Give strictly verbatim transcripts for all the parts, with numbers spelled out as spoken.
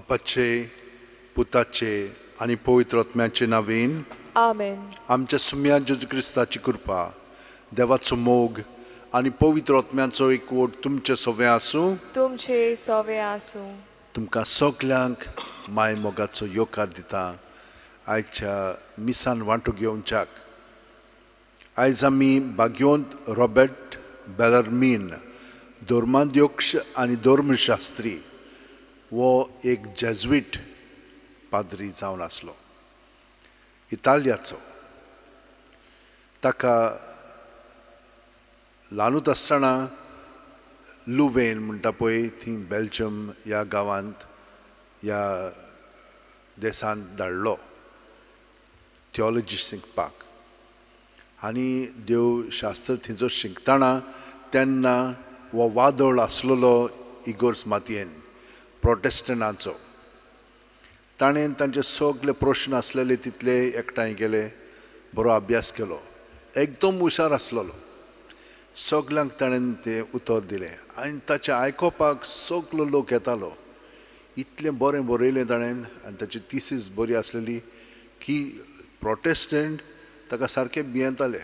बापाचे पुताचे आणि पवित्र आत्म्याचे नावेन आमेन. आमच्या सुम्या जेजू क्रिस्ताची कृपा देवाचो मोग आणि पवित्र आत्म्याचो एकवट तुमचे सवे आसूं तुमचे सवे आसूं. तुमकां सगल्यांक माय मोगाचो योकार दिता आयच्या मिसान वांटो घेवच्याक. आयज आमी बाग्योंत रॉबर्ट बेलर्मीन धर्माध्यक्ष आनी धर्मशास्त्री वो एक जेजुईट पाद्री जावन आसलो इतालियाचो. ताका ल्हानूच आसतना लुवेन म्हणटा पळय थंय बेल्जियम ह्या गांवांत ह्या देशांत धाडलो थियोलॉजी शिकपाक. आनी देव शास्त्र थंयचो शिकतना तेन्ना हो वादळ आसलेलो इगोर्ज मातयेन प्रोटेस्टंटांचो. ताणें तांचे सगळे प्रश्न आसलेले तितले एकठांय केले, बरो अभ्यास केलो, एकदम हुशार आसलेलो. सगल्यांक ताणें तें उतर दिलें आनी ताचें आयकोपाक सगलो लोक येतालो. इतलें बरें बरयलें ताणें आनी ताची थिसीस बरी आसलेली की प्रोटेस्टंट ताका सारके भियेंताले.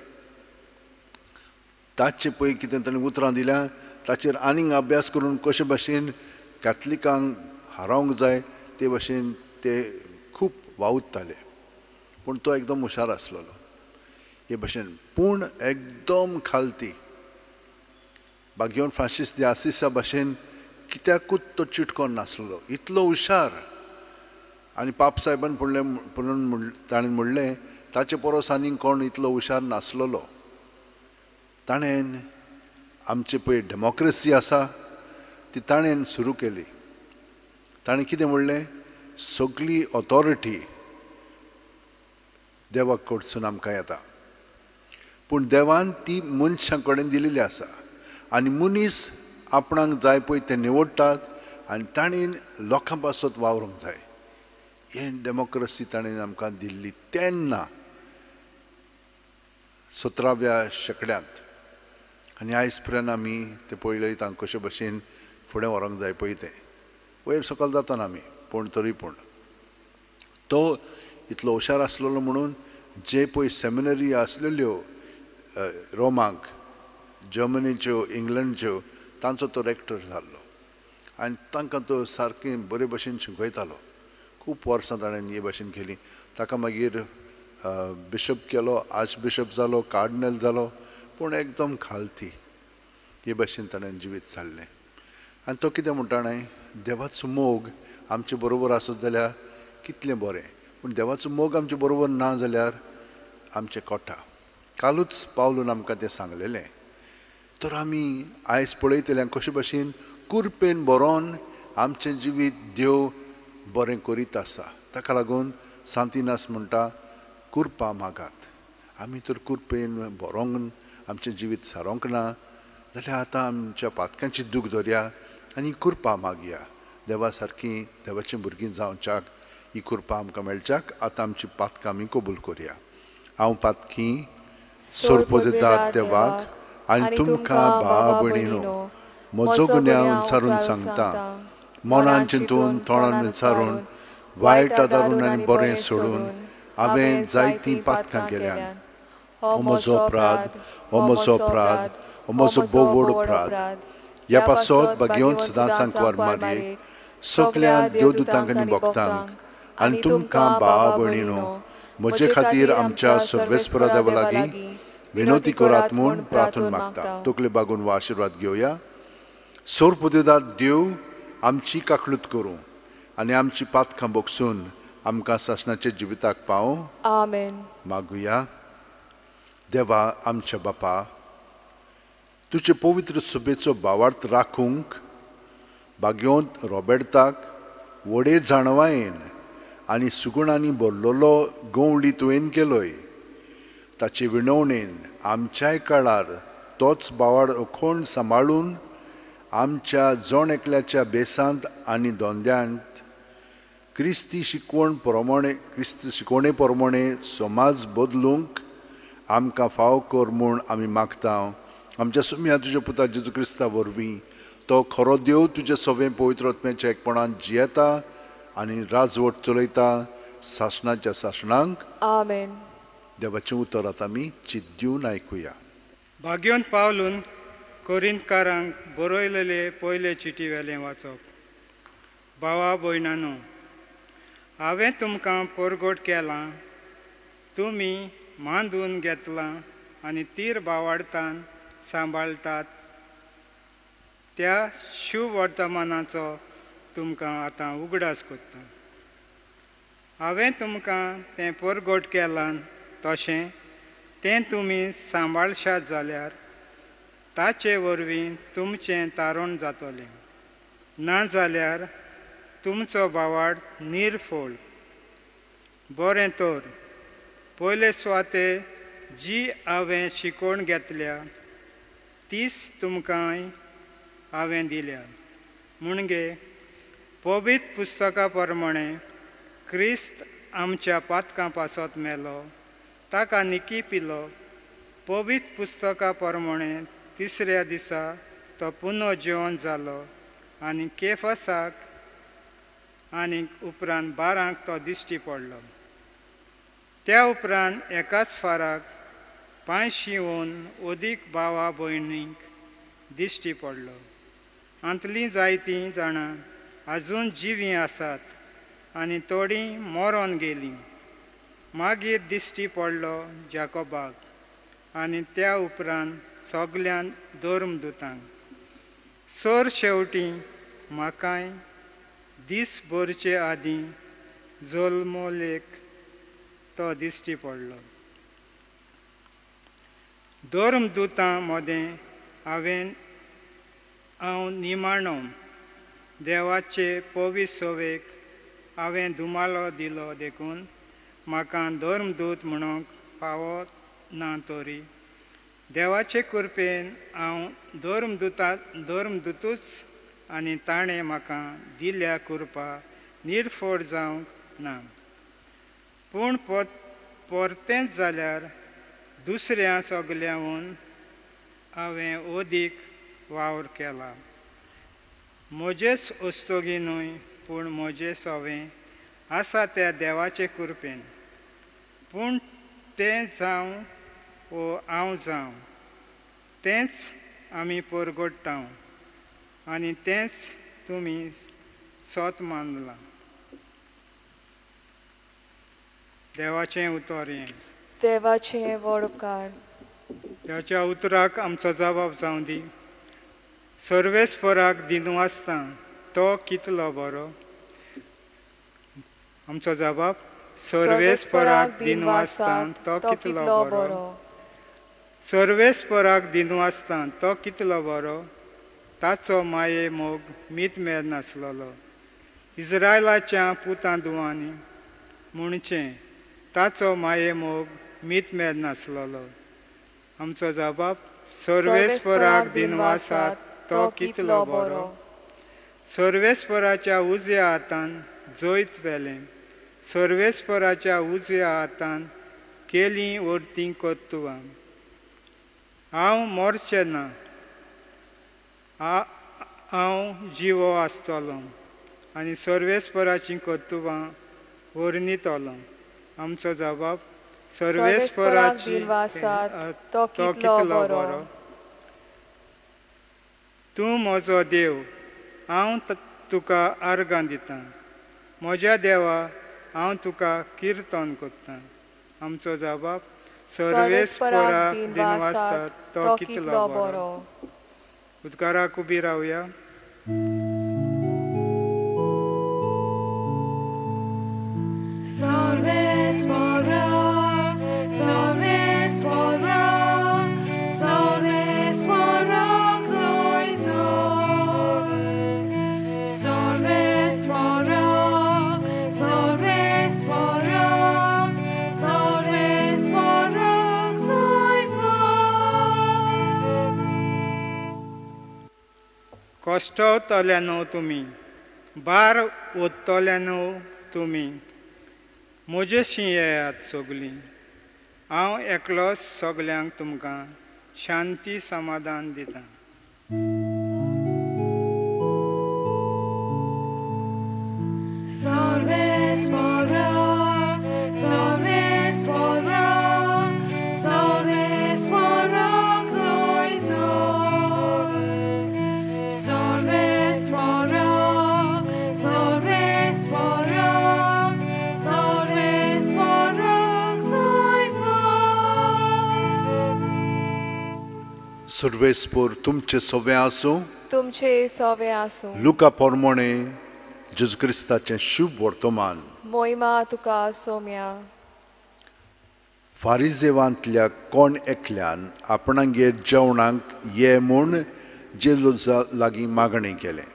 ताचे पळय कितें ताणें उतरां दिल्यां ताचेर आनीक अभ्यास करून कशे भाशेन कॅथलिकांक हारोवंक जाय ते भाशेन ते खूब वावुरताले. पूण तो एकदम हुशार आसलेलो हे भाशेन. पूण एकदम खालती बाग्योन फ्रांसीस de आसिसा भाशेन कित्याकूच तो चिटकोन नासलो, इतलो हुशार. आनी पाप साहेबान म्हणलें म्हणून ताणें म्हणलें ताचे परस आनीक कोण इतलो हुशार नासलेलो. ताणें आमची पळय डेमोक्रेसी आसा ती ताणें सुरू केली. ताणें कितें म्हणलें सगळी ऑथॉरिटी देवा कडसून आमकां येता, पूण देवान ती मनशां कडेन दिलेली आसा आनी मनीस आपणाक जाय पळय तें निवडटात आनी ताणें लोकां पासत वावरूंक जाय. हें डेमोक्रेसी ताणें आमकां दिल्ली तेन्ना सतराव्या शेंकड्यांत. आनी आयज पर्यंत आमी तें पळयता कशे भाशेन फुडें व्हरोंक जाय पळय तें वयर सकयल जाता आमी. पूण तरी पूण तो इतलो हुशार आसलेलो म्हणून जे पळय सेमिनरी आसलेल्यो रोमांक जर्मनीच्यो इंग्लंडच्यो तांचो तो रेक्टर जाल्लो आनी तांकां तो सारकें बरे भशेन शिकयतालो. खूब वर्सां ताणें हे भाशेन केली. ताका मागीर बिशप केलो, आर्च बिशप जालो, कार्डिनल जालो, पूण एकदम खालती हे भाशेन ताणें जिवीत जाल्लें. आनी तो कितें म्हणटाणे देवाचो मोग आमचे बरोबर आसत जाल्यार कितलें बरें, पूण देवाचो मोग आमचे बरोबर ना जाल्यार आमचें कोटा. कालूच पावलून आमकां तें सांगलेलें. तर आमी आयज पळयतले कशे भाशेन कुरपेन बरोवन आमचें जिवीत देव बरें करीत आसा. ताका लागून सांतिनास म्हणटा कुरपा मागात. आमी तर कुरपेन बरोंक आमचें जिवीत सारोंक ना जाल्यार आतां आमच्या पातकांची दूख धरया आनी कुरपा मागया. देवा सारकीं देवाचीं भुरगीं जावच्याक ही कुरपा आमकां मेळच्याक आतां आमची पातकां आमी कबूल करया. हांव पातकी सोरपो दितात देवाक आनी तुमकां भावा भयणीनो म्हजो गुन्यांव विचारून सांगता. मनान चिंतून तोंडान विचारून वायट आदारून आनी बरें सोडून हांवें जायतीं पातकां केल्यान. हो म्हजो अपराध, हो म्हजो अपराध, हो म्हजो बोव व्हड अपराध. ह्या पासत बागेवंत सदांच वार मारये सगल्या देवदूतांक आनी भक्तांक आनी तुमकां भावा भयणीनो म्हजे खातीर आमच्या सर्वेस्परा देवा लागीं विनोती करात म्हूण प्रार्थना मागता. तकले बागून हो आशिर्वाद घेवया. सोर दितात देव आमची काकलूत करूं आनी आमची पातकां बोगसून आमकां सासणाचे जिविताक पावो. आमेन. मागुया. देवा आमच्या बापा, तुजे पवित्र सुबेचो भावार्थ राखूंक बागेवंत रॉबर्टाक व्हडे जाणवायेन आनी सुगुणांनी भरलेलो गवळी तुवें केलोय. ताचे विणवणेन आमच्याय काळार तोच भावार्थ अखोंड सांबाळून आमच्या जण एकल्याच्या बेसांत आनी धोंद्यांत क्रिस्ती शिकवण प्रमाणे क्रिस्त शिकवणे प्रमाणे समाज बदलूंक आमकां फाव कर म्हूण आमी मागता. आमच्या सुम्या तुज्या पुता जेजू क्रिस्ता वरवीं तो खरो देव तुजे सवें पवित्र आत्म्याच्या एकपणान जियेता आनी राजवट चलयता सासणाच्या सासणांक. आमेन. देवाचें उतर आतां आमी चित दिवन आयकुया. भाग्योन पावलून कोरिंतकारांक बरयलेले पयले चिटी वेलें वाचप. भावा भयणानो, हांवें तुमकां परगट केलां, तुमी मांदून घेतलां आनी तीर बावाडतान सांबाळटात त्या शुभ वर्तमानाचो तुमकां आतां उगडास कोत्ता. हांवें तुमकां तें परगट केलां तशें तें तुमी सांबाळशात जाल्यार ताचे वरवीं तुमचें तारण जातलें. नाजाल्यार तुमचो बावाड निर्फोळ. बरें तर पयले सुवाते जी हांवें शिकोवन घेतल्या तीच तुमकांय हांवें दिल्या. म्हणजे पवित्र पुस्तका प्रमाणें क्रिस्त आमच्या पातकां पासत मेलो, ताका निकी पिलो. पवित्र पुस्तका प्रमाणें तिसऱ्या दिसा तो पुनो जेवण जालो आनी केफसाक आनी उपरांत बारांक तो दिश्टी पडलो. त्या उपरांत एकाच फाराक पांचशींहून अदीक भावा भयणींक दिश्टी पडलो. आंतलीं जायतीं जाणां आजून जिवीं आसात आनी थोडीं मरोन गेलीं. मागीर दिश्टी पडलो जाकोबाक आनी त्या उपरांत सगल्यान धर्मदुतांक. सर शेवटी म्हाकाय दीस भरचे आदीं जल्मलेक तो दिश्टी पडलो. धर्मदुतां मदें हांवें हांव निमाणो देवाचे पवित्र सवेक हांवें दुमालो दिलो देखून म्हाका धर्मदूत म्हणूंक फावो ना. तरी देवाचे कृपेन हांव धर्मदुता धर्मदूतूच आनी ताणें म्हाका दिल्ल्या कृपा निर्फोड जावंक ना. पूण परतेंच जाल्यार दुसऱ्या सगल्याहून हांवें अदीक वावर केला. म्हजेच अस्तोगिनूय पूण म्हजें सवें आसा त्या देवाचे कृपेन. पूण तें जावं वो हांव जावं तेंच आमी परगट्टाव आनी तेंच तुमी सोत मानलां. देवाचें उतर हें. देवाचें वडकार. देवाच्या उतराक आमचो जबाब जावं दी. सर्वेस्पराक दिनवासता तो कितलो बरो. आमचो जबाब सर्वेस्पराक दिनवासता तो कितलो बरो. सर्वेस्पराक दिनवासता तो कितलो बरो. ताचो माये मोग मितमेर नासलोलो. इस्रायलाच्या पुतां दुवांनी म्हणचें ताचो माये मोग मितमेर नासलोलो. आमचो जबाब सर्वेस्पराक दिनवासात तो कितलो बरो. सर्वेस्पराच्या उजव्या हातान जैत वेलें. सर्वेस्पराच्या उजव्या हातान केलीं वर्तीं कोत्तुवां. हांव मोरचें ना. हांव जिवो आसतलों आनी सर्वेस्पराचीं कोत्तुवां वर्णितलों. आमचो जबाब सर्वेस्पराक दिनवासात तो कितलो बरो. तूं म्हजो देव, हांव तुका आर्गां दितां. म्हज्या देवा, हांव तुका किर्तन कोत्तां. आमचो जबाब सर्वेस्पराक दिनवासात तो कितलो बरो. उद्गाराक उबी रावया. कश्टवतल्यानो तुमी, बार ओततल्यानो तुमी, म्हजेशी येयात सगलीं. हांव एकलोच सगल्यांक तुमकां शांती समाधान दितां. So सर्वेस्पोर तुमचे सवे आसूं. तुमचे सवे आसूं. लुका पोरमोणे जेजू क्रिस्ताचें शुभ वर्तमान. मोहिमा तुका सोम्या. फारिजेवांतल्या कोण एकल्यान आपणांगेर जेवणाक ये म्हूण जेजूचा लागीं मागणें केलें.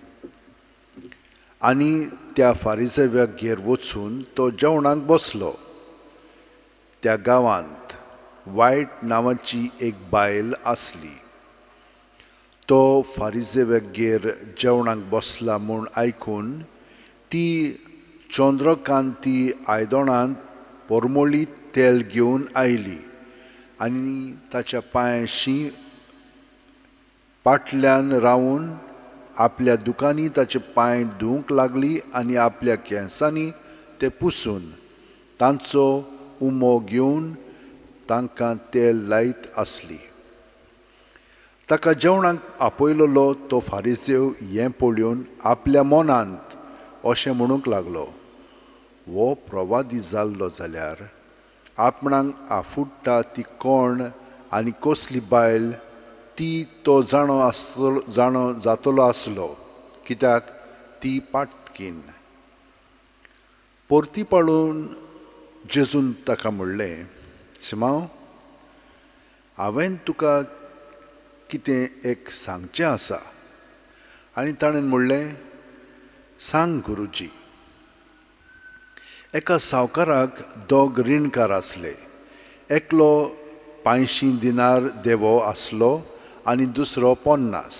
आनी त्या फारिजेवागेर वचून तो जेवणाक बसलो. त्या गांवांत वायट नांवाची एक बायल आसली. तो फारिजेवागेर जेवणाक बसला म्हूण आयकून ती चंद्रकांती आयदनांत परमळीत तेल घेवन आयली आनी ताच्या पांयाशी पाटल्यान रावून आपल्या दुकानी ताचे पांय धुवंक लागली आनी आपल्या केंसांनी ते पुसून तांचो उमो घेवन तांकां तेल लायत आसली. ताका जेवणाक आपयलोलो तो फारिजेव हें पळोवन आपल्या मनांत अशें म्हणूंक लागलो, हो प्रवादी जाल्लो जाल्यार आपणाक आफुट्टा ती कोण आनी कसली बायल ती तो जाणो आसतलो जाणो जातलो आसलो, कित्याक ती पाटकीन. परती पळोवन जेजून ताका म्हणलें, सिमांव, हांवें तुका कितें एक सांगचें आसा. आनी ताणें म्हणलें, सांग गुरुजी. एका सावकाराक दोग रिणकार आसले. एकलो पांयशीं दिनार देवो आसलो आनी दुसरो पन्नास.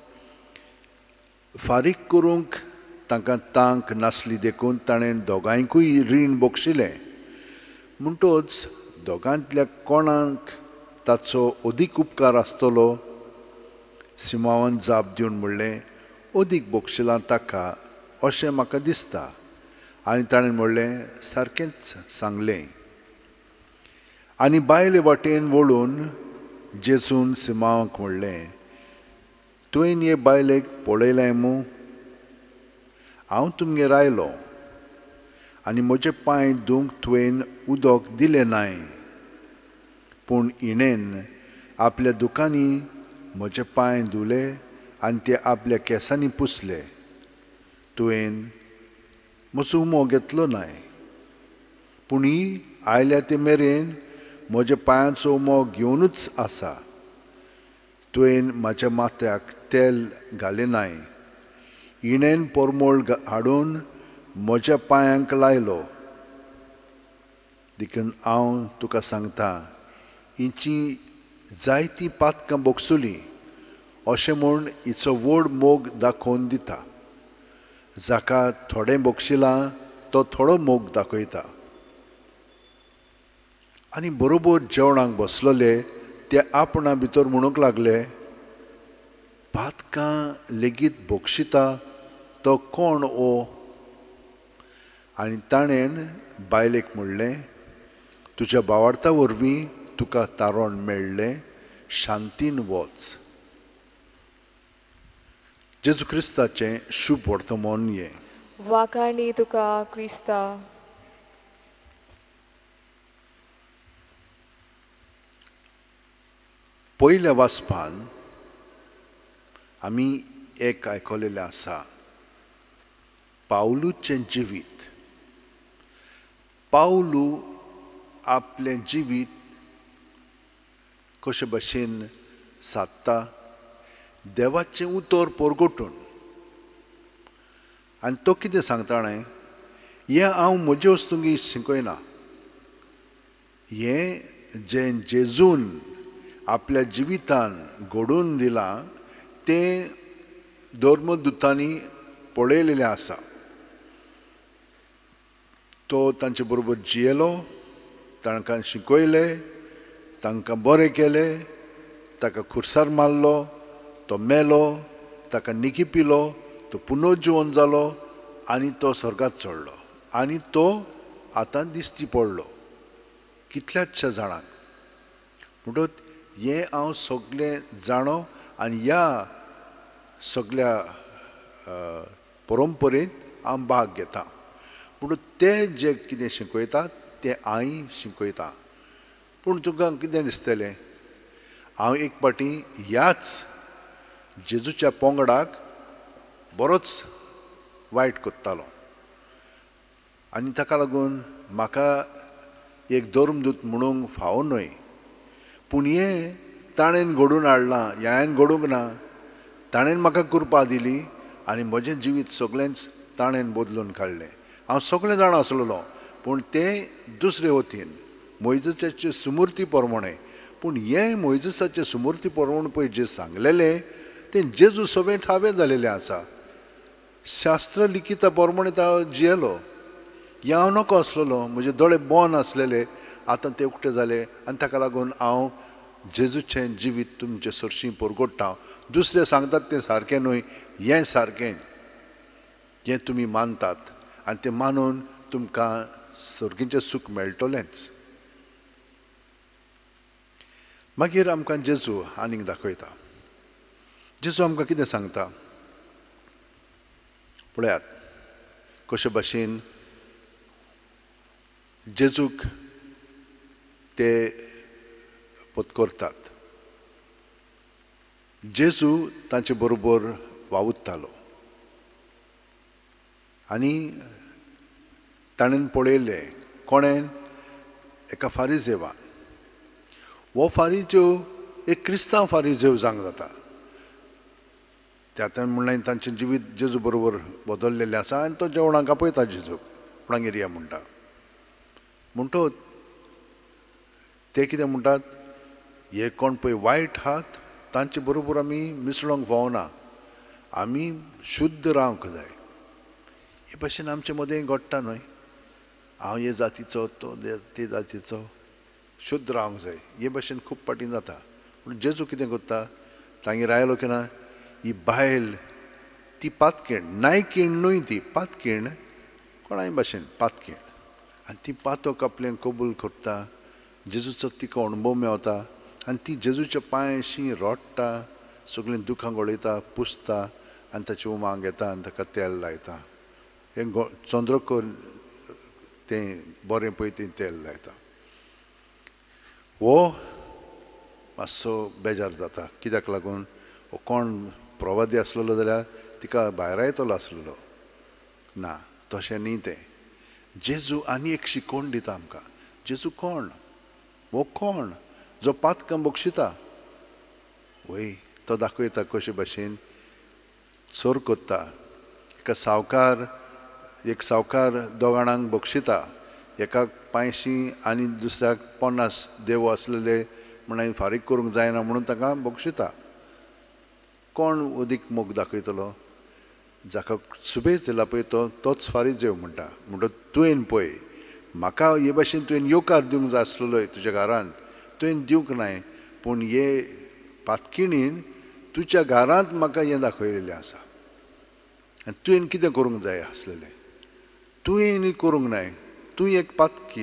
फारीक करूंक तांकां तांक नासली देखून ताणें दोगांयकूय रीण बक्षिलें. म्हणटच दोगांतल्या कोणाक ताचो अदीक उपकार आसतलो. सिमावान जाप दिवन म्हणलें, अदीक बक्षिलां ताका अशें म्हाका दिसता. आनी ताणें म्हणलें, सारकेंच सांगलें. आनी बायले वाटेन वळून जेजून सिमावाक म्हणलें, तुवें हे बायलेक पळयलें मूं? हांव तुमगेर आयलो आनी म्हजे पांय धुवंक तुवें उदक दिलें नाय. पूण हिणेन आपल्या दुकानी म्हजे पांय धुले आनी ते आपल्या केंसांनी पुसले. तुवें म्हजो उमो घेतलो नाय. पूण ही आयल्या ते मेरेन म्हज्या पांयाचो उमो घेवनूच आसा. तुवें म्हाज्या माथ्याक तेल घालें नाय. हिणेन परमळ हाडून म्हज्या पांयांक लायलो. देखून हांव तुका सांगतां, हिचीं जायतीं पातकां बोगसुलीं अशें म्हूण हिचो व्हड मोग दाखोवन दिता. जाका थोडें बक्षिलां तो थोडो मोग दाखयता. आनी बरोबर जेवणाक बसलोले ते आपणा भितर म्हणूंक लागले, पातकां लेगीत बक्षिता तो कोण ओ? आनी ताणें बायलेक म्हणलें, तुज्या भावार्था वरवीं तुका तारण मेळ्ळें, शांतीन वच. जेजू क्रिस्ताचें शुभ वर्तमान हें. वाखाणी तुका क्रिस्ता. पयल्या वाचपान आमी एक आयकलेलें आसा, पावलूचें जिवीत. पावलू आपलें जिवीत कशे भशेन सादता, देवाचें उतर परगटून. आनी तो कितें सांगता जाणा, हें हांव म्हजे वस्तूंकी शिकयना. हें जें जेजून आपल्या जिवितान घडोवन दिलां तें धर्मदुतांनी पळयलेलें आसा. तो तांचे बरोबर जियेलो, तांकां शिकयलें, तांकां बरें केलें, ताका खुर्सार मारलो, तो मेलो, ताका निकी पिलो, तो पुनर्जीवन जालो आनी तो स्वर्गांत चडलो. आनी तो आतां दिश्टी पडलो कितल्याशा जाणांक. म्हणटच हें हांव सगळें जाणो आनी ह्या सगळ्या परंपरेंत हांव भाग घेता. पूण ते जे कितें शिकयतात तें हांय शिकयतां. पूण तुका कितें दिसतलें, हांव एक पाटी ह्याच जेजूच्या पोंगडाक बरोच वायट कोत्तालो आनी ताका लागून म्हाका एक धर्मदूत म्हणूंक फावो न्हय पूण हें ताणें घडोवन हाडलां हें हांवें घडोवंक ना ताणें म्हाका कृपा दिली आनी म्हजें जिवीत सगळेंच ताणें बदलून काडलें हांव सगळें जाण आसलेलो पूण तें दुसरे वतीन मोइजेसाचे सुमूर्ती प्रमाणे पूण हें मोइजेसाचे सुमूर्ती प्रमाणे पळय जें सांगलेलें तें जेजू सगळें ठावें जालेलें आसा शास्त्र लिखिता प्रमाणे तो जियेलो हें हांव नको आसलेलो म्हजे दोळे बंद आसलेले आतां ते उक्ते जाले आनी ताका लागून हांव जेजूचें जिवीत तुमचे सरशीं परगोडटा दुसरे सांगतात तें सारकें न्हय हें सारकें जें तुमी मानतात आनी तें मानून तुमकां सर्गीचें सूख मेळटलेंच मागीर आमकां जेजू आनीक दाखयता जेजू आमकां कितें सांगता पळयात कशे भाशेन जेजूक ते पत्करतात जेजू तांचे बरोबर वावुरतालो आनी ताणें पळयलें कोणें एका फारिजेवान हो फारिजेव एक क्रिस्तांव फारिजेव जावंक जाता त्या म्हणलें तांचें जिवीत जेजू बरोबर बदललेलें आसा आनी तो जेवणाक आपयता जेजूक कोणागेर या म्हणटा म्हणटोच ते कितें म्हणटात हे कोण पळय वायट आहात तांचे बरोबर आमी मिसळोंक फावना आमी शुद्ध रावंक जाय हे भाशेन आमचे मदें घडटा न्हय हांव हे जातीचो तो ते जातीचो शुद्ध रावंक जाय हे भाशेन खूब पाटी जाता पूण जेजू कितें करता तांगेर आयलो की ना ही बायल ती पातकीण नायकीण न्हय ती पातकीण कोणाय भाशेन पातकीण आनी ती पातोक आपलें कबूल करता जेजूचो तिका अणभव मेवता आनी ती जेजूच्या पांयशीं रोडटा सगळीं दुखां गळयता पुसता आनी ताचे उमाक घेता आनी ताका तेल लायता हें चंद्रकोर तें बरें पळय तें तेल लायता हो मातसो बेजार जाता कित्याक लागून हो कोण प्रवादी आसलेलो जाल्यार तिका भायर येतलो आसलेलो ना तशें न्ही तें जेजू आनी एक शिकोवण दिता आमकां जेजू कोण हो कोण जो पातकां बक्षिता वय तो दाखयता कशे भाशेन चोर कोत्ता एका सावकार एक सावकार दोग जाणांक बक्षिता एकाक पांयशीं आनी दुसऱ्याक पन्नास देव आसलेले म्हण फारीक करूंक जायना म्हणून ताका बक्षिता कोण अदीक मोग दाखयतलो जाका सुबेज दिला पळय तो तोच फारीजेव म्हणटा म्हणटा तुवें पळय म्हाका हे भाशेन तुवें येवकार दिवंक जाय आसलेलो तुज्या घरांत तुवें दिवंक नाय पूण हे पातकिणीन तुज्या घरांत म्हाका हें दाखयलेलें आसा आनी तुवें कितें करूंक जाय आसलेलें तुवें न्ही करूंक नाय तूं एक पातकी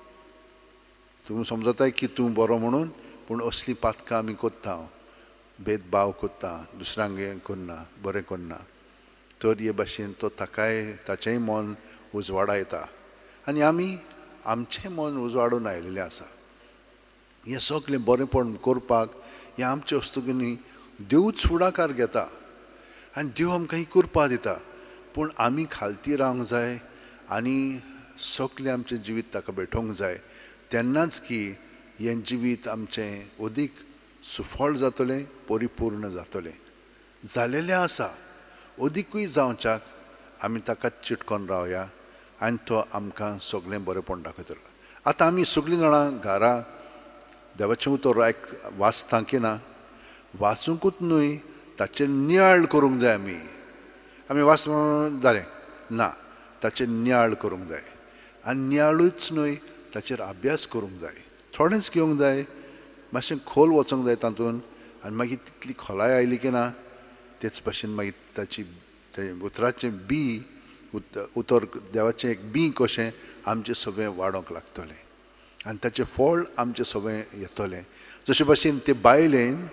तूं समजताय की तूं बरो म्हणून पूण असलीं पातकां आमी कोत्ता भेदभाव कोत्ता दुसऱ्यांक हें करना बरें करना तर हे भाशेन तो ताकाय ताचेंय मन उजवाडा येता आनी आमी आमचें मन उजवाडून आयिल्लें आसा हें सगळें बरेंपण करपाक हें आमचे वस्तुकीनी देवूच फुडाकार घेता आनी देव आमकां ही कृपा दिता पूण आमी खालती रावंक जाय आनी सगळें आमचें जिवीत ताका भेटोवंक जाय तेन्नाच की हें जिवीत आमचें अदीक सुफळ जातलें परिपूर्ण जातलें जालेलें आसा अदीकूय जावच्याक आमी ताकाच चिटकोन रावया आनी तो आमकां सगळें बरेंपण दाखयतलो आतां आमी सगळीं जाणां घरा देवाचें उतर आयक वाचता की ना वाचूंकूच न्हय ताचेर नियाळ करूंक जाय आमी आमी वाच जालें ना ताचेर नियाळ करूंक जाय आनी नियाळूच न्हय ताचेर अभ्यास करूंक जाय थोडेंच घेवंक जाय मातशें खोल वचूंक जाय तातूंत आनी मागीर तितली खोलाय आयली की ना तेच भाशेन मागीर ताची तें उतराचें बी उतर देवाचें एक बी कशें आमचें सगळें वाडोंक लागतलें आनी ताचें फळ आमचें सगळें येतलें जशे भाशेन ते बायलेन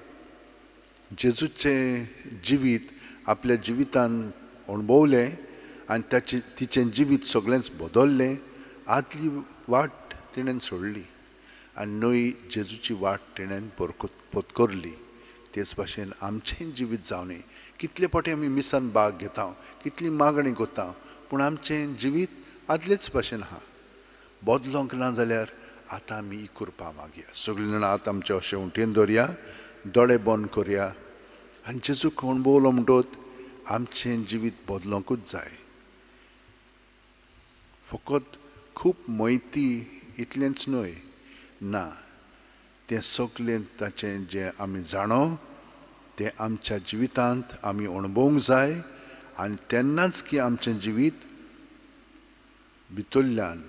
जेजूचें जिवीत आपल्या जिवितान अणभवलें आनी ताचें तिचें जिवीत सगळेंच बदललें आदली वाट तिणेन सोडली आनी नवी जेजूची वाट तेणेन पत्करली. तेच भाशेन आमचें जिवीत जावनी. कितले फावटी आमी मिसान भाग घेता, कितली मागणी करता, पूण आमचें जिवीत आदलेच भाशेन आहा. बदलोंक ना जाल्यार आतां आमी ही करपा मागया. सगळीं जाणां आतां आमचे अशें उंटेन दवरया, दोळे बंद करया आनी जेजूक अणभवलो म्हणटच आमचें जिवीत बदलोंकूच जाय. फकत खूब म्हायती इतलेंच न्हय, ना, तें सगळें ताचें जें आमी जाणो तें आमच्या जिवितांत आमी अणभवूंक जाय आनी तेन्नाच की आमचें जिवीत भितरल्यान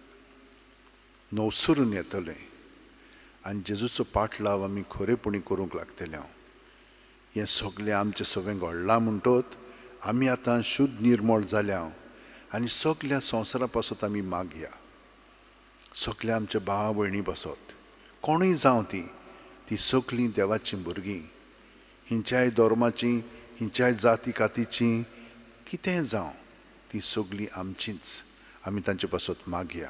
नवसरून येतलें आनी जेजूचो पाटलाव आमी खरेपणी करूंक लागतले. हांव हें सगळें आमचें सगळें घडलां म्हणटच आमी आतां शुद्ध निर्मळ जाल्या आनी सगळ्या संवसारा पासत आमी मागया. सगळ्या आमच्या भावा भयणी पासत कोणूय जावं ती ती सगळीं देवाचीं भुरगीं, हिंच्याय धर्माचीं, हिंच्याय जाती कातीचीं, कितेंय जावं ती सगळीं आमचींच. आमी तांचे पासत मागया.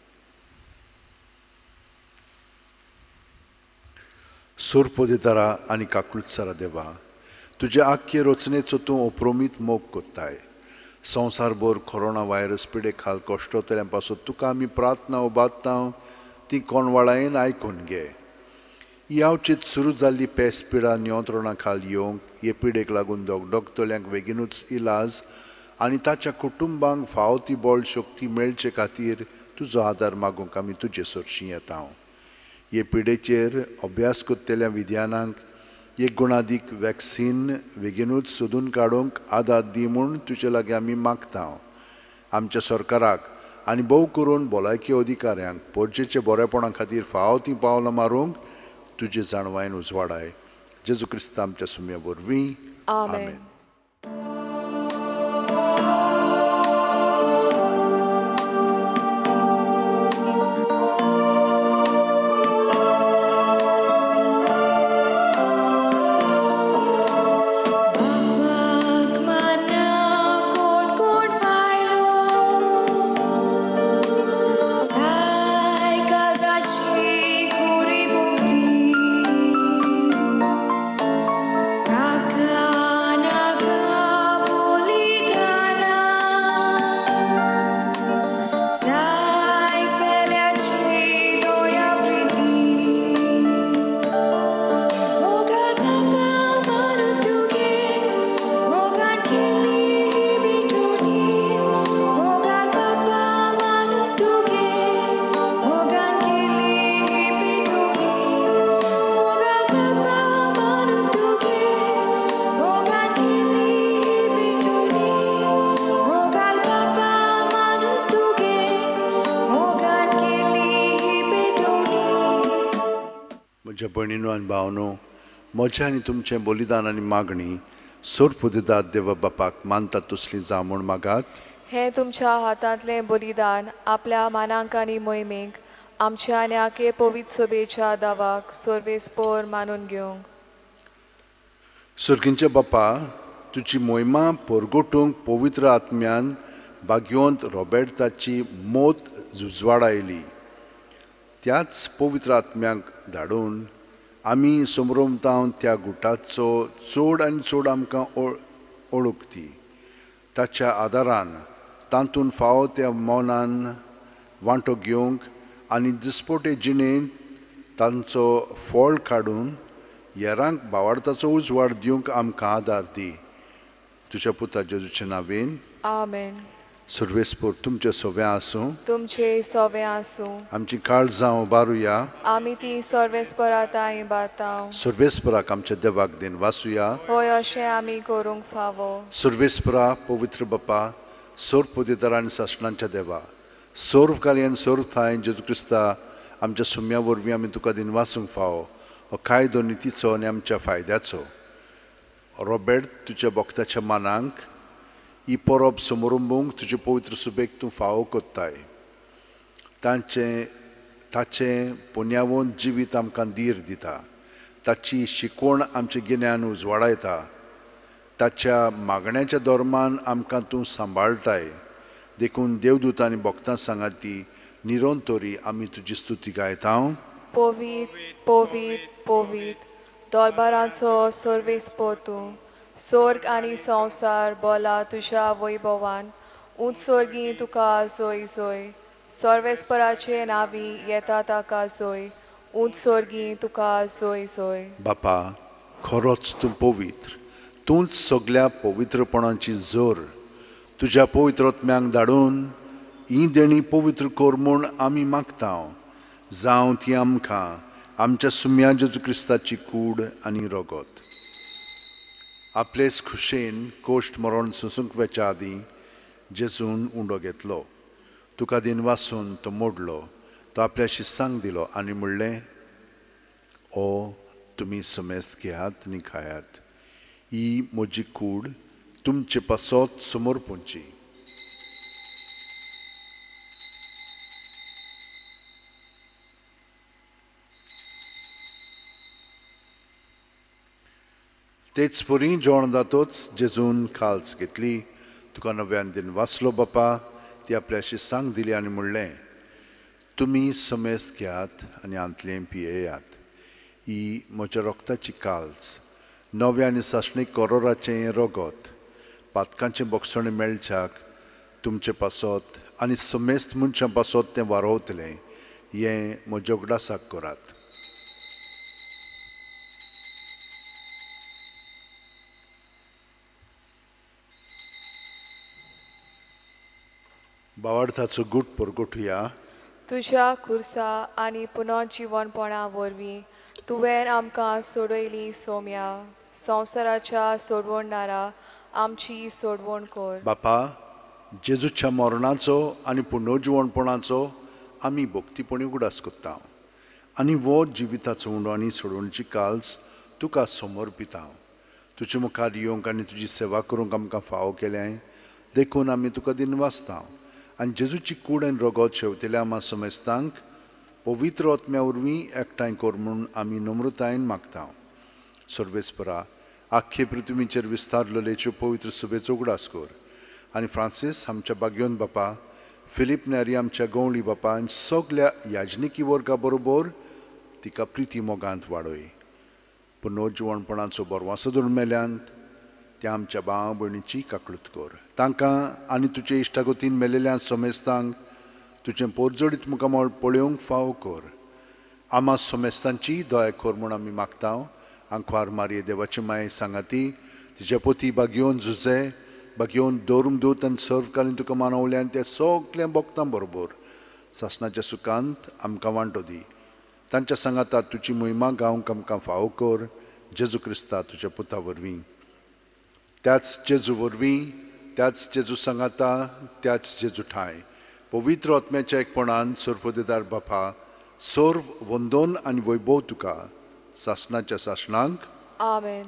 सोरपोदेतारा आनी काकुळसारा देवा, तुजे आख्खे रचनेचो तूं अप्रोमीत मोग कोत्ताय. संवसारभर कोरोना व्हायरस पिडे खाल कश्टोतऱ्यां पासून तुका आमी प्रार्थना उबारता, ती कोणवाळायेन आयकून घे. यावचीत सुरू जाल्ली पेस पिडा नियंत्रणा खाल येवंक, हे पिडेक लागून दोगदोगतल्यांक बेगीनूच इलाज आनी ताच्या कुटुंबांक फावो ती बळ शक्ती मेळचे खातीर तुजो आदार मागूंक आमी तुजे सरशीं येता. हे पिडेचेर अभ्यास करतल्या विद्यानांक एक गुणादीक वॅक्सीन बेगीनूच सोदून काडूंक आदार दी म्हूण तुजे लागीं आमी मागता. आमच्या सरकाराक आनी भोव करून भलायकी अधिकाऱ्यांक परजेच्या बरेपणा खातीर फावो ती पावलां मारूंक तुजे जाणवायेन उजवाडाय. जेजू क्रिस्त आमच्या सुम्या वरवीं. आमेन. म्हज्या भयणीनो आनी भावनो, म्हजें आनी तुमचें बलिदान आनी मागणी सोरपुदिदाद देवा बापाक मानतात तसली जावं म्हूण मागात. हें तुमच्या हातांतलें बलिदान आपल्या मानांक आनी मोहिमेक आमच्या आनी आखे पवित्र सभेच्या दावाक सर्वेस्पोर मानून घेवंक. सुर्गींचे बापा, तुजी मोहिमा परगोटूंक पवित्र आत्म्यान भाग्यवंत रॉबर्टाची मोत झुजवाडायली. त्याच पवित्र आत्म्याक धाडून आमी समरमतावन त्या गुटाचो चड आनी चड आमकां ओळखती. ताच्या आदारान तातूंत फावो त्या मौनान वांटो घेवंक आनी दिसपोटे जिणेंत तांचो फळ काडून हेरांक भावार्थाचो उजवाड दिवंक आमकां आदार दी. तुज्या पुता जेजूच्या नांवेन. आमेन. सर्वेस्पोर तुमचे सवें आसूं. तुमचे सवें आसूं. आमची काळजां उबारुया. आमी ती सर्वेस्परातां इबारतां. सर्वेस्पराक आमच्या देवाक दिन वासुया. होय, अशें आमी करूंक फावो. सर्वेस्परा पवित्र बापा, सोर पोदितार आनी सासणांच्या देवा, सोर्व कालयेन सोर्व थाय जेजू क्रिस्ता आमच्या सुम्या वरवीं आमी तुका दिन वासूंक फावो. हो कायदो नितीचो आनी आमच्या फायद्याचो. रॉबर्ट तुज्या भक्ताच्या मानांक ही परब समारंभूंक तुजे पवित्र सुबेक तूं फावो कोत्ताय. तांचें ताचें पुण्यावंत जिवीत आमकां धीर दिता. ताची शिकवण आमचें गिन्यान उजवाडायता. ताच्या मागण्याच्या धर्मान आमकां तूं सांबाळटाय. देखून देवदूत आनी भक्तां सांगात ती निरंतरी आमी तुजी स्तुती गायता. पोवीत पोवीत पोवीत दोलबारांचो सर्वेस्पो तूं स्वर्ग आनी संवसार बोला तुज्या वैभवान उंचसोर्गी तुका जोय जोय सर्वेस्पराचे नावी येता ताका जोय उंचसोर्गी तुका जोय जोय बापा खरोच तूं पवित्र तूंच सगळ्या पवित्रपणाची जोर तुज्या पवित्रत्म्यांक धाडून ही देणी पवित्र कोर म्हूण आमी मागता जावं ती आमकां आमच्या सुम्या जेजू क्रिस्ताची कूड आनी रगत आपलेच खुशेन कोश्ट मरण सुसूंक वेच्या आदीं जेजून उंडो घेतलो तुका दिन वासून तो मोडलो तो आपल्या शिस्सांक दिलो आनी म्हणलें ओ तुमी समेस्त घेयात आनी खायात ही म्हजी कूड तुमचे पासत समोर पोंची तेच परी जेवण जातोच जेजून खालच घेतली तुका नव्यान दिन वाचलो बापा ती आपल्या शिस्सांक दिली आनी म्हणलें तुमी समेस्त घेयात आनी आंतलें पियेयात ही म्हज्या रोगताची काल्स नव्या आनी सासणीक करोराचें रगत पातकांचें बोगसणें मेळच्याक तुमचे पासत आनी समेस्त मनशां पासत तें वारोवतलें हें म्हज्या उगडासाक करात भावार्थाचो गूट परगोटुया तुज्या खुर्सा आनी पुनर्जीवनपणा वरवीं तुवें आमकां सोडयली सोम्या संवसाराच्या सोडवणारा आमची सोडवण कर बापा जेजूच्या मरणाचो आनी पुनर्जीवनपणाचो आमी भक्तीपणी उगडास कोत्ता आनी वो जिविताचो उंडो आनी सोडवणची काल्स तुका समर्पिता तुजे मुखार येवंक आनी तुजी सेवा करूंक आमकां फावो केलें देखून आमी तुका दिन वाचता आनी जेजूची कूड आनी रगत शेवतेल्या आमा समेस्तांक पवित्र आत्म्या वरवीं एकठांय कर म्हूण आमी नम्रतायेन मागता सर्वेस्परा आख्खे पृथ्वीचेर विस्तारलेल्यो पवित्र सुबेचो उगडास कर आनी फ्रांसीस आमच्या बागयोन बापा फिलीप नॅरी आमच्या गवळी बापा आनी सगळ्या याजनिकी वर्गा बरोबर तिका प्रिती मोगांत वाडय पुनर्जीवनपणाचो बरवासो धरून मेल्यांत त्या आमच्या भाव भयणीची काकळूत कर तांकां आनी तुजे इश्टागतीन मेलेल्या समेस्तांक तुजें पोरजोडीत मुखामळ पळोवंक फावो कर आमा समेस्तांची दया कर म्हूण आमी मागता आंकवार मारये देवाची माय सांगाती तिचे पोती बागयोन झुजे बागयोन दवरूंक दूत आनी सर्व कालीन तुका मानवल्यान त्या सगळ्या भक्तां बरोबर सासणाच्या सुखांत आमकां वांटो दी तांच्या सांगातात तुजी मोहिमा गावंक आमकां फावो कर जेजू क्रिस्ता तुज्या पुता वरवीं त्याच जेजू वरवीं त्याच जेजू सांगाता त्याच जेजू ठाय पवित्र आत्म्याच्या एकपणान सर्वोदेदार बापा सर्व वंदन आनी वैभव तुका सासणाच्या सासणांक आमेन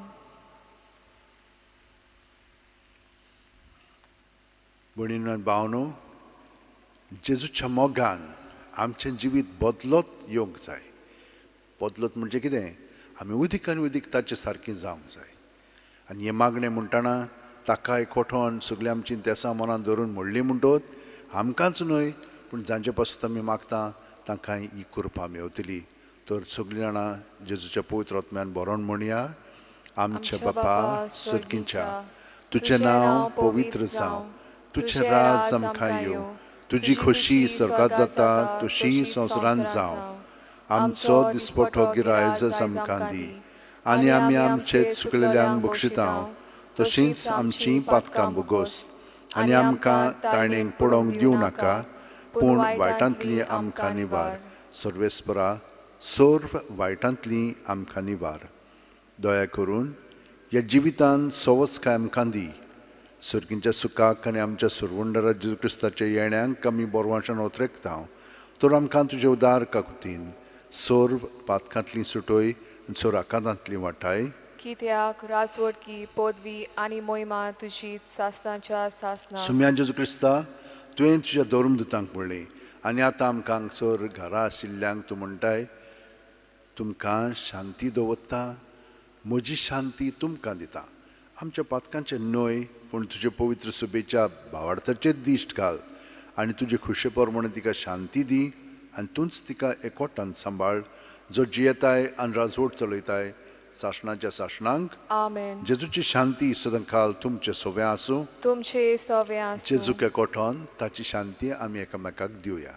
भयणीनो आनी भावनो जेजूच्या मोगान आमचें जिवीत बदलत येवंक जाय बदलत म्हणजे कितें आमी उदीक आनी उदीक ताचे सारकें जावंक जाय आनी हें मागणें म्हणटना ताका एकवठोन सगळीं आमची तेसां मनान धरून म्हणली म्हणटोत आमकांच न्हय पूण जांचे पासून आमी मागता तांकां ही कृपा मेवतली तर सगळीं जाणां जेजूच्या पवित्र आत्म्यान बरोवन म्हणया आमच्या बापा सुर्गीच्या तुजें नांव पवित्र जावं तुजें राज आमकां येवं तुजी खोशी स्वर्गांत जाता तशी संवसारांत जावं आमचो दिसपटो गिरायज आमकां दी आनी आमी आमचे चुकलेल्यांक बक्षिता तशींच आमचीं पातकां बुगोस आनी आमकां ताळणेक पडोवंक दिवं नाका पूण वायटांतली आमकां निवार सर्वेस्परा सर्व वायटांतली आमकां निवार दया करून ह्या जिवितान सवस्काय आमकां दी सर्गींच्या सुखाक आनी आमच्या सुरवंडरा जेजू क्रिस्ताच्या येण्याक आमी बोरवांच्यान ओतरेकता तर आमकां तुजे उदार काकुतीन सर्व पातकांतली सुटोय आनी सोराकांतांतली वाटाय कित्याक राजवडकी पदवी आनी मोहिमा तुजी सासणाच्या सासना सुम्या जेजू क्रिस्ता तुवें तुज्या धर्म दुतांक म्हणलें आनी आतां आमकां हांगसर घरा आशिल्ल्यांक तूं म्हणटाय तुमकां शांती दवरता म्हजी शांती तुमकां दिता आमच्या पातकांचे न्हय पूण तुजे पवित्र सुबेच्या भावार्थाचेर दिश्ट घाल आनी तुजे खुशे प्रमाणे तिका शांती दी आनी तूंच तिका एकवटान सांबाळ जो जियेताय आनी राजवट चलयताय सासणाच्या सासणांक आमेन. जेजूची शांती सदांकाल तुमचे सोव्या आसूं. तुमचे सवे आसूं. जेजूक एकवटोन ताची शांती आमी एकामेकाक दिवया.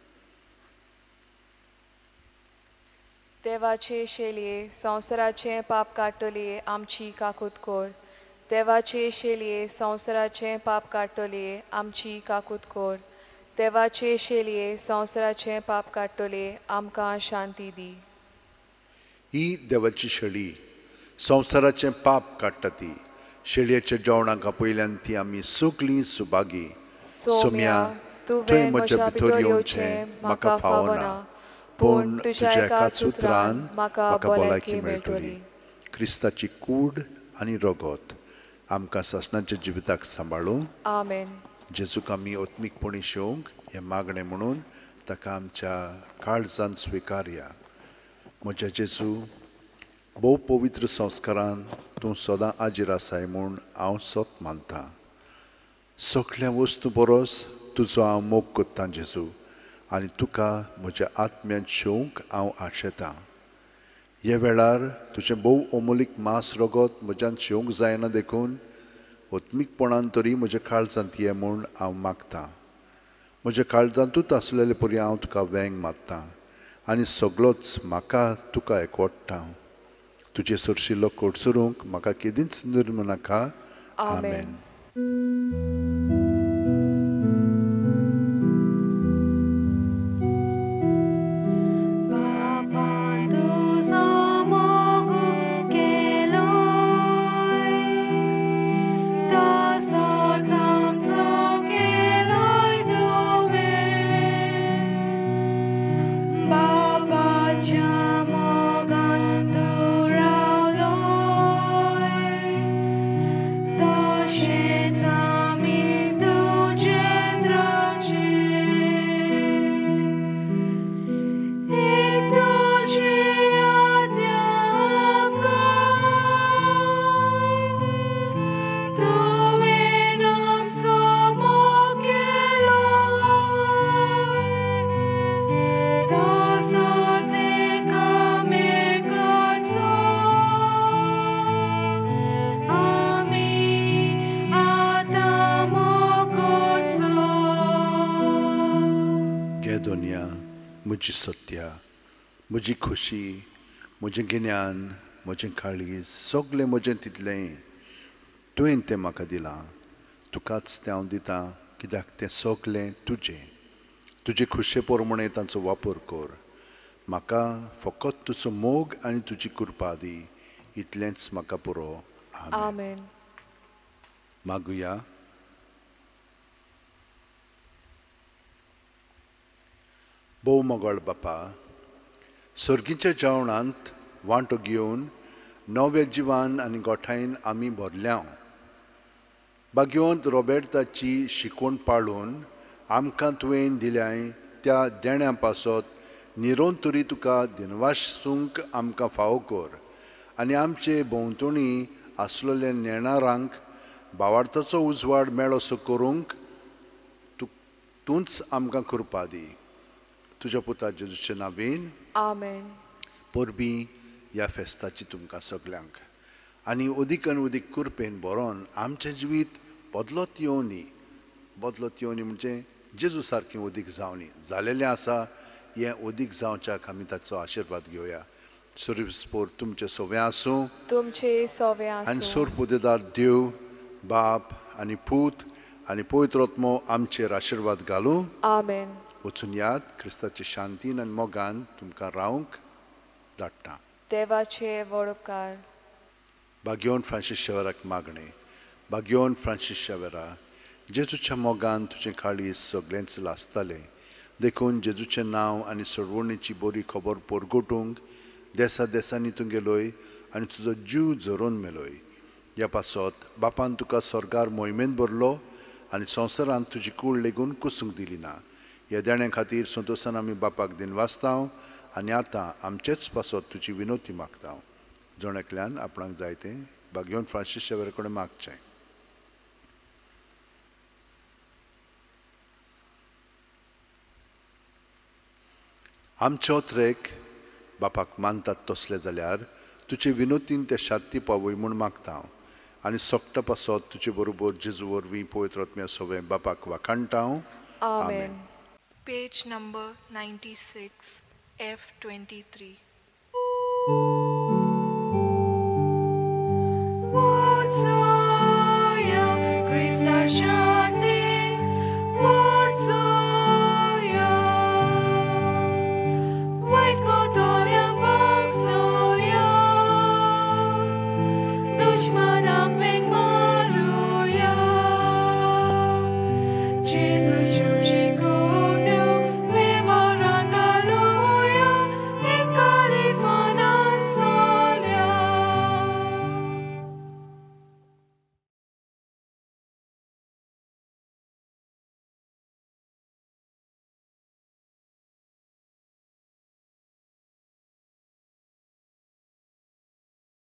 देवाचे शेलये संवसाराचे पाप काडटले आमची काकूत कोर. देवाचे शेलये संवसाराचे पाप काडटले आमची काकूत कोर. देवाचे शेलये संवसाराचे पाप काडटले आमकां शांती दी. ही देवाची शेळी संवसाराचे पाप काडटा ती. शेळयेच्या जेवणाक पयल्यान ती आमी सुकली सुभागी. सोम्या तुवें म्हज्या भितर येवचें म्हाका फावना, पूण तुज्या एकाच उतरान म्हाका भलायकी मेळटली. क्रिस्ताची कूड आनी रगत आमकां सासणाच्या जिविताक सांबाळूं. आमेन. जेजूक आमी ओत्मीकपणी शेवंक हें मागणें म्हणून ताका आमच्या काळजान स्विकारया. म्हज्या जेजू, भोव पवित्र संस्कारान तूं सदां आजीर आसाय म्हूण हांव सोत मानतां. सगळ्या वस्तू बरोस तुजो हांव मोग कोत्तां जेजू, आनी तुका म्हज्या आत्म्यान शेवंक हांव आशेतां. हे वेळार तुजें भोव अमोलीक मांस रगत म्हज्यान शेवंक जायना देखून ओत्मीकपणान तरी म्हज्या काळजांत ये म्हूण हांव मागतां. म्हज्या काळजांतूच आसलेले परी हांव तुका वेंग मागतां आनी सगळोच म्हाका तुका एकवटतां. तुजे सुरशिल्लो कोडसुरूंक म्हाका केदींच निर्म नाका. आमेन. म्हजी सत्या, म्हजी खुशी, म्हजें गिन्यान, म्हजें काळीज, सगळें म्हजें तितलें तुवें तें म्हाका दिलां. तुकाच तें हांव दितां कित्याक तें सगळें तुजें. तुजे खुशे पोरमणे तांचो वापर कर. म्हाका फकत तुजो मोग आनी तुजी कृपा दी. इतलेंच म्हाका पुरो. आमेन. मागुया. भोव मोगळ बापा, सर्गीच्या जेवणांत वांटो घेवन नव्या जिवान आनी गोठायन आमी भरल्या. भाग्यवंत रॉबर्टाची शिकवण पाळून आमकां तुवें दिल्याय त्या देण्या पासत निरोवन तरी तुका दिनवासूंक आमकां फावो कर आनी आमचे भोंवतणी आसलेल्या नेणारांक भावार्थाचो उजवाड मेळसो करूंक तू तूंच आमकां कृपा दी. तुज्या पुता जेजूचे नांवेन. आमेन. परबीं ह्या फेस्ताची तुमकां सगल्यांक आनी उदीक आनी उदीक कृपेन बरोवन आमचें जिवीत बदलत येवनी. बदलत येवनी म्हणजे जेजू सारकें उदीक जावनी. जालेलें आसा हें उदीक जावच्याक आमी ताचो आशिर्वाद घेवया. सुरस्पोर तुमचे सोवे आसूं. तुमचे सोवे आसूं. आनी सोर पुदेदार देव, बाप आनी पूत आनी पवित्र आत्मो आमचेर आशिर्वाद घालूं. आमेन. वचून याद क्रिस्ताचे शांतीन आनी मोगान तुमकां रावंक धाडटा. देवाचे व्हड उपकार. भाग्यवन फ्रांसीस शेवराक मागणें. भाग्यवन फ्रांसीस शेवरा, जेजूच्या मोगान तुजें काळीज सगळेंच लासतालें देखून जेजूचें नांव आनी सोडवणेची बरी खबर परगटूंक देसा देसांनी तूं गेलोय आनी तुजो जीव झरोवन मेलोय. ह्या पासत बापान तुका स्वर्गार मोहिमेंत भरलो आनी संवसारांत तुजी कूड लेगून कुसूंक दिली ना. ह्या देण्या खातीर संतोशान आमी बापाक दिनवासतांव आनी आतां आमचेच पासत तुजी विनोती मागता. जण आपणाक जाय तें भाग्यवन फ्रांसीस शेवेरा कडेन मागचें. आमच्या ओत्रेक बापाक मानतात तसले जाल्यार तुजे विनोतीन ते शांती पावय म्हूण मागता हांव आनी सोकटा पासत तुजे बरोबर जेजू वरवीं पवित्र आत्म्या सवें बापाक वाखाणटा हांव. Amen. Page number ninety-six, F twenty-three.